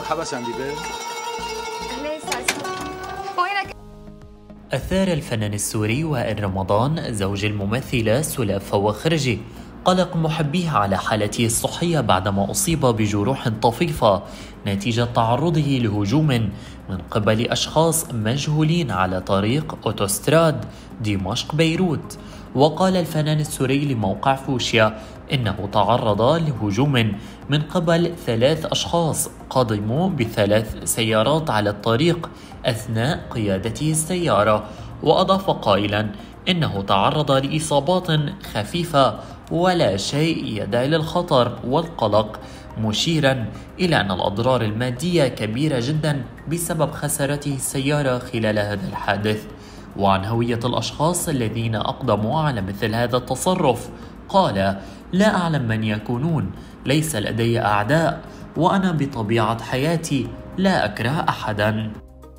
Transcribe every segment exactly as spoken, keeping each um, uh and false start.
حبس عندي بيت. أثار الفنان السوري وائل رمضان زوج الممثلة سلا فواخرجي قلق محبيه على حالته الصحية بعدما أصيب بجروح طفيفة نتيجة تعرضه لهجوم من قبل أشخاص مجهولين على طريق أوتوستراد دمشق بيروت. وقال الفنان السوري لموقع فوشيا إنه تعرض لهجوم من قبل ثلاث أشخاص قادموا بثلاث سيارات على الطريق أثناء قيادته السيارة، وأضاف قائلا إنه تعرض لإصابات خفيفة ولا شيء يدعي للخطر والقلق، مشيرا إلى أن الأضرار المادية كبيرة جدا بسبب خسارته السيارة خلال هذا الحادث. وعن هوية الأشخاص الذين أقدموا على مثل هذا التصرف قال: لا أعلم من يكونون، ليس لدي أعداء، وأنا بطبيعة حياتي لا أكره أحدا.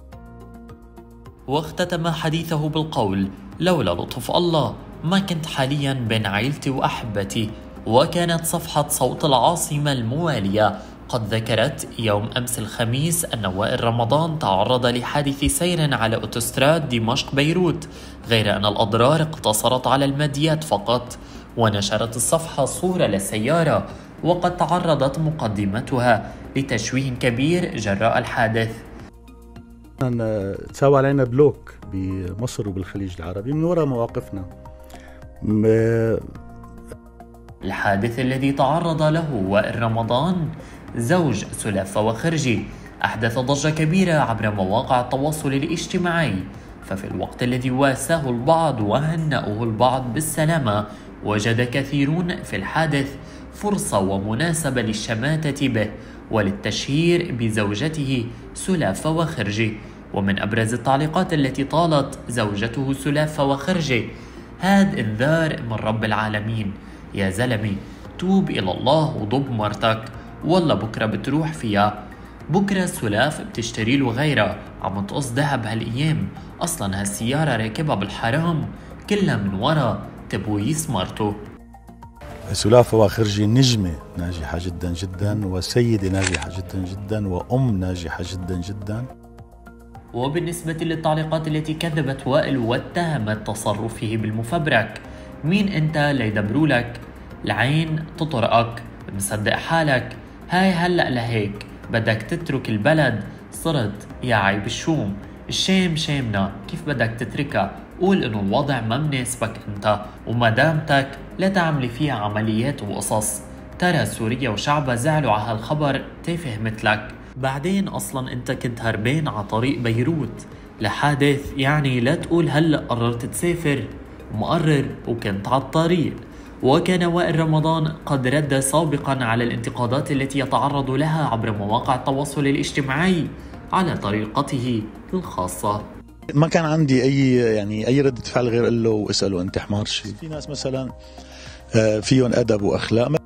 واختتم حديثه بالقول: لولا لطف الله ما كنت حاليا بين عائلتي وأحبتي. وكانت صفحة صوت العاصمة الموالية قد ذكرت يوم أمس الخميس أن وائل رمضان تعرض لحادث سير على أوتوستراد دمشق بيروت، غير أن الأضرار اقتصرت على الماديات فقط. ونشرت الصفحة صورة للسيارة وقد تعرضت مقدمتها لتشويه كبير جراء الحادث. تساوى علينا بلوك بمصر وبالخليج العربي من وراء مواقفنا. الحادث الذي تعرض له وائل رمضان زوج سلا فواخرجي أحدث ضجة كبيرة عبر مواقع التواصل الاجتماعي، ففي الوقت الذي واساه البعض وهنأه البعض بالسلامة، وجد كثيرون في الحادث فرصة ومناسبة للشماتة به وللتشهير بزوجته سلا فواخرجي. ومن أبرز التعليقات التي طالت زوجته سلا فواخرجي: هاد انذار من رب العالمين، يا زلمي توب إلى الله وضب مرتك، والله بكرة بتروح فيها، بكرة سلاف بتشتري له غيرها، عم تقص ذهب هالأيام، أصلا هالسيارة راكبها بالحرام، كلها من ورا تبويس مرته. سلا فواخرجي نجمة ناجحة جدا جدا، وسيدة ناجحة جدا جدا، وأم ناجحة جدا جدا. وبالنسبة للتعليقات التي كذبت وائل واتهمت تصرفه بالمفبرك: مين انت ليدبروا لك؟ العين تطرقك، مصدق حالك؟ هاي هلأ لهيك بدك تترك البلد، صرت يا عيب الشوم، الشام شامنا، كيف بدك تتركها؟ قول انه الوضع ما مناسبك انت ومدامتك لا تعملي فيها عمليات وقصص، ترى سوريا وشعبها زعلوا على هالخبر تافه مثلك. بعدين اصلا انت كنت هربان على طريق بيروت لحادث، يعني لا تقول هلأ قررت تسافر، مقرر وكنت على الطريق. وكان وائل رمضان قد رد سابقا على الانتقادات التي يتعرض لها عبر مواقع التواصل الاجتماعي على طريقته الخاصة. ما كان عندي اي يعني اي ردة فعل غير اقول له اسأله انت حمار شي. في ناس مثلا فيهم ادب واخلاق.